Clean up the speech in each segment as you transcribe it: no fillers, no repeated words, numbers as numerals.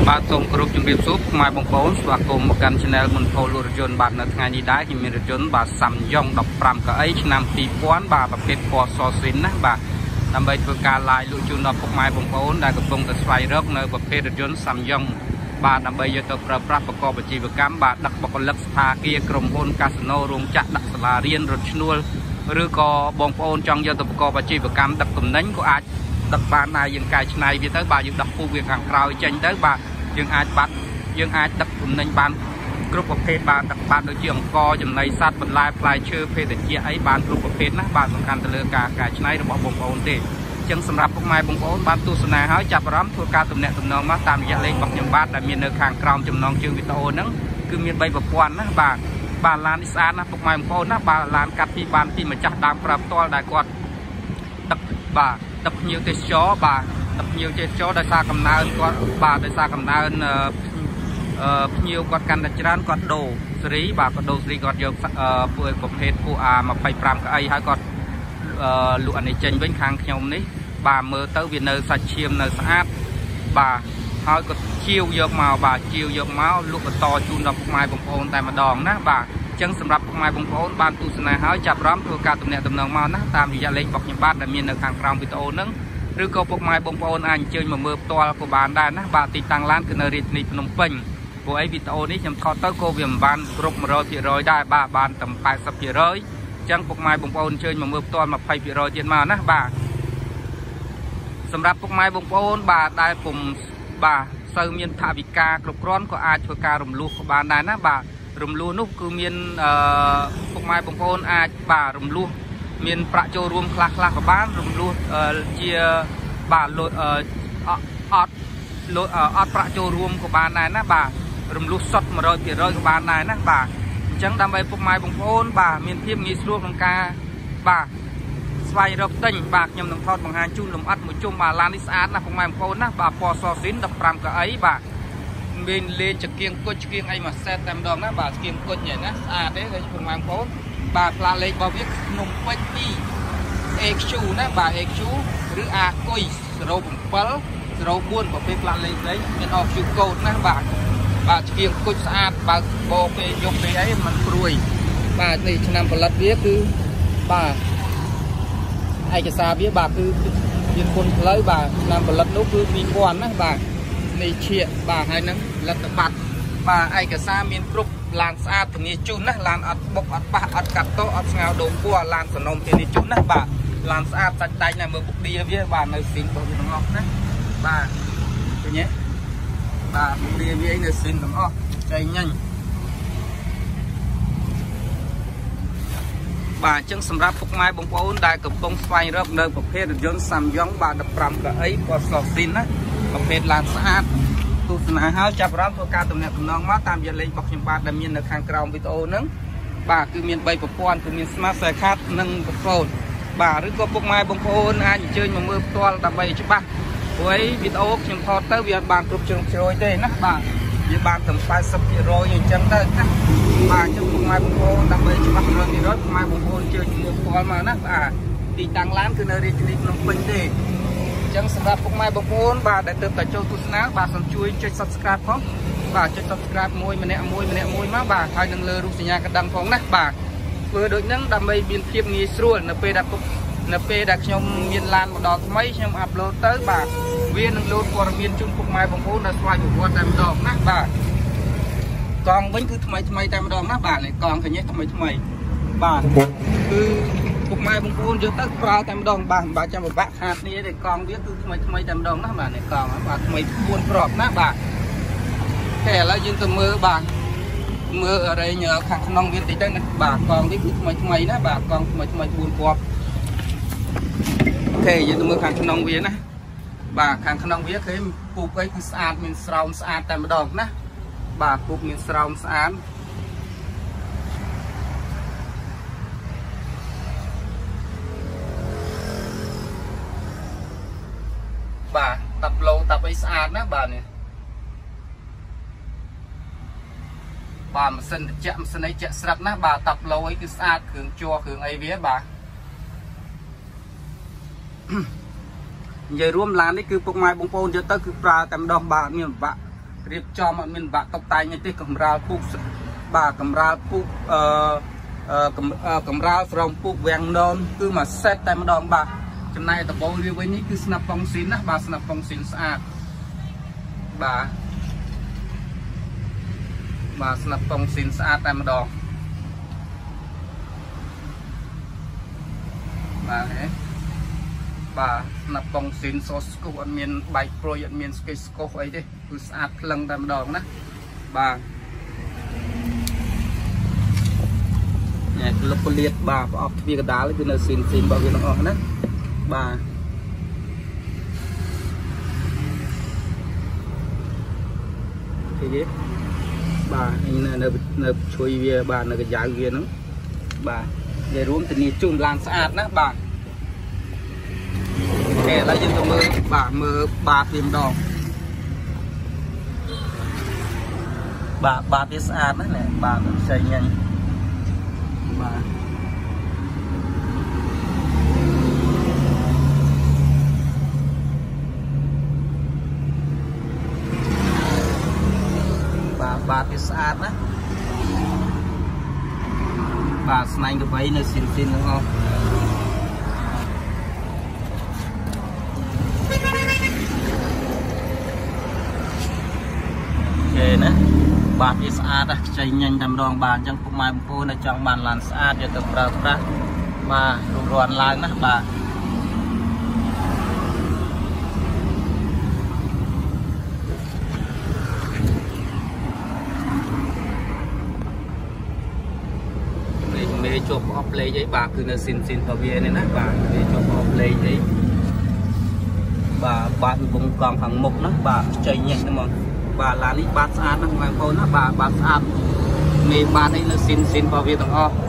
បាទសូមគោរពជំរាបសួរខ្មែរបងប្អូនស្វាគមន៍មកកាន់ Channel មុនផូលរថយន្តបាទនៅថ្ងៃនេះដែរខ្ញុំមានរថយន្តបាទសាំយ៉ុង15កៅអីឆ្នាំ2000បាទប្រភេទពណ៌សស្រីណាបាទដើម្បីធ្វើការ live លក់ជូនដល់ពុកម៉ែបងប្អូនដែលកំពុងតែស្វែងរកនៅប្រភេទរថយន្តសាំយ៉ុងបាទដើម្បីយកទៅប្រើប្រាស់ប្រកបអាជីវកម្មបាទដឹកបុគ្គលិកស្ថាគារក្រុមហ៊ុនកាស៊ីណូរោងចក្រដាក់សាលារៀនរថឈ្នួលឬក៏បងប្អូនចង់យកទៅប្រកបអាជីវកម្មដឹកទំនិញក៏អាចដឹកបានដែរយើងកែច្នៃវាទៅបាទយើងដឹកពូវាខាងក្រោយចេញទៅបាទយើងអាចដឹកទំនិញបានគ្រប់ប្រភេទបាទដឹកបានដូចជាអង្ករចំណីសត្វបន្លែផ្លែឈើភេសជ្ជៈអីបានគ្រប់ប្រភេទណាបាទសំខាន់ទៅលើការកែច្នៃរបស់បងប្អូនទេអញ្ចឹងសម្រាប់ពុកម៉ែបងប្អូនបានទស្សនាហើយចាប់អារម្មណ៍ធ្វើការទំនាក់ទំនងមកតាមរយៈលេខរបស់ខ្ញុំបាទដែលមាននៅខាងក្រោមចំណងជើងវីដេអូហ្នឹងគឺមាន3ប្រព័ន្ធណាបាទឡាននេះស្អាតណាស់ពុកម៉ែបងប្អូនណាបាទឡានកាត់ពីបានពីម្ចាស់ដើមប្រើផ្ទាល់ដែលគាត់ដឹកភ្ញៀវទេសចរបាទដឹកភ្ញៀវទេសចរដោយសារកំណើនគាត់បាទដោយសារកំណើនភ្ញៀវគាត់កាន់តែច្រើនគាត់ដូរសេរីបាទគាត់ដូរសេរីគាត់យកពួកប្រភេទពួក A25 កៅអីហើយគាត់លក់អានេះចេញវិញខាងខ្ញុំនេះបាទមើលទៅវានៅសាច់ឈាមនៅស្អាតបាទហើយគាត់ជាវយកមកបាទជាវយកមកលក់បន្តជូនដល់ពុកម៉ែបងប្អូនតែម្ដងណាបាទអញ្ចឹងសម្រាប់ពុកម៉ែបងប្អូនបានទស្សនាហើយចាប់អារម្មណ៍ធ្វើការទំនាក់ទំនងមកណាតាមរយៈលេខរបស់ខ្ញុំបាទដែលមាននៅខាងក្រោមវីដេអូហ្នឹងឬក៏ពុកម៉ែបងប្អូនអាចអញ្ជើញមកមើលផ្ទាល់ក៏បានដែរណាបាទទីតាំងឡានគឺនៅរាជធានីភ្នំពេញព្រោះអីវីដេអូនេះខ្ញុំថតទៅក៏វាមិនបានគ្រប់ 100% ដែរបាទបានតែ 80% អញ្ចឹងពុកម៉ែបងប្អូនអញ្ជើញមកមើលផ្ទាល់ 20% ទៀតមកណាបាទសម្រាប់ពុកម៉ែបងប្អូនបាទដែលពុំបាទសូវមានថវិកាគ្រប់គ្រាន់ក៏អាចធ្វើការរំលោះក៏បានដែរណាបាទរំលោះនោះគឺមានពុកម៉ែបងប្អូនអាចបាទរំលោះមានប្រាក់ចូលរួមខ្លះក៏បានរំលោះជាបាទលុយអត់ប្រាក់ចូលរួមក៏បានដែរណាបាទរំលោះសុទ្ធ 100% ក៏បានដែរណាបាទអញ្ចឹងដើម្បីពុកម៉ែបងប្អូនបាទមានភាពងាយស្រួលក្នុងការបាទស្វែងរកទិញបាទខ្ញុំនឹងថតបង្ហាញជូនលម្អិតមួយជុំបាទឡាននេះស្អាតណាស់ពុកម៉ែបងប្អូនណាបាទពណ៌សស៊ីន15កៅអីបាទមានលេខចង្គៀងគុជចង្គៀងអីមួយសេតតែម្ដងណាបាទចង្គៀងគុជនេះណាស្អាតទេពុកម៉ែបងប្អូនបាទផ្លាកលេខរបស់វាភ្នំពេញ2 AQ ណាបាទ AQ ឬ A គុយ07 04ប្រភេទផ្លាកលេខស្អីមាន OQ code ណាបាទចង្គៀងគុជស្អាតបើកបោពេលយកពេលអីมันព្រួយបាទនេះឆ្នាំផលិតវាគឺបាទឯកសារវាបាទគឺមានគុណផ្លូវបាទឆ្នាំផលិតនោះគឺ2000ណាបាទនេះឈៀកបាទហើយនឹងលទ្ធប័ត្របាទឯកសារមានគ្រប់ឡានស្អាតធានាជូនណាឡានអត់បុកអត់ប៉ះអត់កាត់តអត់ស្ងោដងពណ៌ឡានសំណុំធានាជូនណាបាទឡានស្អាតសាច់ដាច់ណាមើលពុកឌីវាបាទនៅស៊ីនរបស់វាទាំងអស់ណាបាទឃើញទេបាទពុកឌីវានៅស៊ីនទាំងអស់ចៃញ៉ាញ់បាទអញ្ចឹងសម្រាប់ពុកម៉ែបងប្អូនដែលកំពុងស្វែងរកនៅប្រភេទរថយន្តសាំយ៉ុងបាទ15កៅអីពណ៌សស៊ីនណាប្រភេទឡានស្អាតទស្សនាហើយចាប់អារម្មណ៍ធ្វើការទំនាក់ទំនងមកតាមរយៈលេខរបស់ខ្ញុំបាទដែលមាននៅខាងក្រោមវីដេអូហ្នឹងបាទគឺមាន3ប្រព័ន្ធគឺមាន Smart Card និងប្រព័ន្ធបាទឬក៏ពុកម៉ែបងប្អូនអាចអញ្ជើញមកមើលផ្ទាល់ដើម្បីច្បាស់ព្រោះវីដេអូខ្ញុំថតទៅវាអត់បានគ្រប់ជ្រុងជ្រោយទេណាបាទវាបានតែ 80% អញ្ចឹងទៅណាបាទអញ្ចឹងពុកម៉ែបងប្អូនដើម្បីច្បាស់ 100% ពុកម៉ែបងប្អូនអញ្ជើញមើលផ្ទាល់មកណាបាទទីតាំងឡានគឺនៅរាជធានីភ្នំពេញទេអញ្ចឹងសម្រាប់ពុកម៉ែបងប្អូនបាទដែលទើបតែចូលទស្សនាបាទសូមជួយចុច Subscribe ផងបាទចុច Subscribe មួយម្នាក់មួយមកបាទហើយនឹងលើរូបសញ្ញាកណ្ដឹងផងណាបាទធ្វើដូចហ្នឹងដើម្បីមានភាពងាយស្រួលនៅពេលដែលខ្ញុំមានឡានមកដល់ថ្មីខ្ញុំអាប់ឡូតទៅបាទវានឹងលោតព័ត៌មានជូនពុកម៉ែបងប្អូនដល់ស្វ័យប្រវត្តិតែម្ដងណាបាទកង់វិញគឺថ្មីតែម្ដងណាបាទនេះកង់ឃើញទេថ្មីបាទគឺពុកម៉ែបងប្អូនយកទៅប្រើតែម្ដងបាទមិនបាច់ចាំពិបាកខាតនេះទេកង់វាគឺថ្មីតែម្ដងណាបាទនេះកង់បាទថ្មី4គ្រាប់ណាបាទតែឥឡូវយើងទៅមើលបាទមើលអរេញខាងក្នុងវាតិចទៅណាបាទកង់នេះគឺថ្មីណាបាទកង់ថ្មី4គ្រាប់អូខេយើងទៅមើលខាងក្នុងវាណាបាទខាងក្នុងវាឃើញពូកអីគឺស្អាតមានស្រោមស្អាតតែម្ដងណាបាទពូកមានស្រោមស្អាតបាទតាប់ឡូតាប់អីស្អាតណាបាទនេះបាទម៉ាស៊ីនត្រជាក់ម៉ាស៊ីនអីជាក់ស្រាប់ណាបាទតាប់ឡូអីគឺស្អាតគ្រឿងជ័រគ្រឿងអីវាបាទនិយាយរួមឡាននេះគឺពុកម៉ែបងប្អូនយកទៅគឺប្រើតែម្ដងបាទមានពិបាករៀបចំអត់មានបាក់តុបតែងទេកម្រាលពូកបាទកម្រាលពូកកម្រាលស្រោមពូកវាំងននគឺមកសេតតែម្ដងបាទចំណែកដបូងវាវិញនេះគឺស្នាប់ប៉ុងស៊ីនណាបាទស្នាប់ប៉ុងស៊ីនស្អាតបាទស្នាប់ប៉ុងស៊ីនស្អាតតែម្ដងបាទបាទស្នាប់ប៉ុងស៊ីនសស្គុះអត់មានបែកព្រួយអត់មានស្កេស្កុះអីទេគឺស្អាតភ្លឹងតែម្ដងណាបាទញ៉ែលុបពលាតបាទប្រអប់ទ្វារកដាលគឺនៅស៊ីនរបស់វាទាំងអស់ណាបាទទេបាទនៅជួយវាបាទនៅកញ្ចៅវាហ្នឹងបាទនិយាយរួមធានាជូនឡានស្អាតណាបាទអូខេឥឡូវយើងទៅមើលបាទវាម្ដងបាទវាស្អាតណាស់បាទផ្សេងញ៉ាំបាទបាទវាស្អាតណាបាទស្នែងកបីនៅស៊ីនទាំងអស់គេណាបាទវាស្អាតណាខ្ចីញ៉ាញ់តែម្ដងបាទអញ្ចឹងពុកម៉ែបងប្អូនចង់បានឡានស្អាតយកទៅប្រើប្រាស់បាទរួមរាន់ឡើងណាបាទជាប់អបលេខអីបាទគឺនៅស៊ីនរបស់វានេះណាបាទវាជាប់អបលេខអីបាទវងកង់ខាងមុខណាបាទខ្ចីញ៉ាំហ្នឹងមកបាទឡាននេះបាទស្អាតណាស់បងប្អូនណាបាទស្អាតមេបាទអីនៅស៊ីនរបស់វាទាំងអស់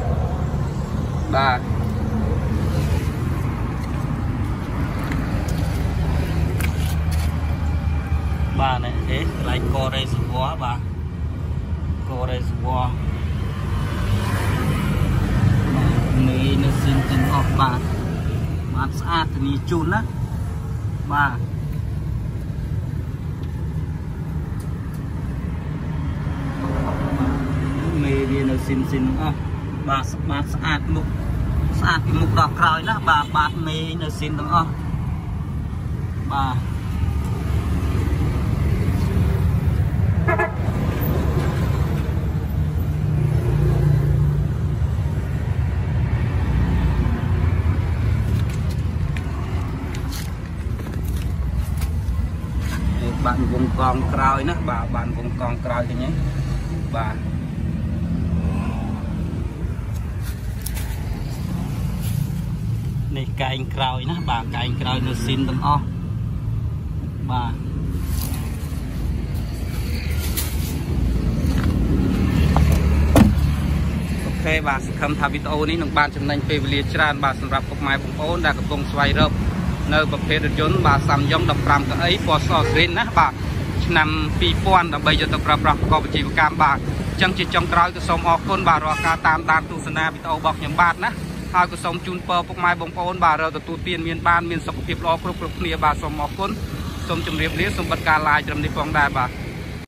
បាទនេះកន្លែងករ៉េសវ័របាទករ៉េសវ័រនេះនៅស៊ីនទាំងអស់បាទស្អាតធានាជូនណាបាទមេវានៅស៊ីនអស់បាទស្អាតមុខពីមុខដល់ក្រោយណាបាទមេនៅស៊ីនទាំងអស់បាទបានវងកងក្រោយណាបាទបានវងកងក្រោយឃើញទេបាទនេះកែងក្រោយណាបាទកែងក្រោយនៅស៊ីនទាំងអស់បាទអូខេបាទសង្ឃឹមថាវីដេអូនេះនឹងបានចំណេញពេលវេលាច្រើនបាទសម្រាប់ពុកម៉ែបងប្អូនដែលកំពុងស្វែងរកនៅប្រភេទរថយន្តបាទសាំយ៉ុង15កៅអីពណ៌សក្រីនណាបាទឆ្នាំ2000ដើម្បីយកទៅប្រើប្រាស់ប្រកបអាជីវកម្មបាទអញ្ចឹងជាចុងក្រោយក៏សូមអរគុណបាទរាល់ការតាមដានទស្សនាវីដេអូរបស់ខ្ញុំបាទណាហើយក៏សូមជូនពរពុកម៉ែបងប្អូនបាទរកទទួលទានមានសុខភាពល្អគ្រប់គ្នាបាទសូមអរគុណសូមជម្រាបលាសូមបិទការ live ត្រឹមនេះផងដែរបាទ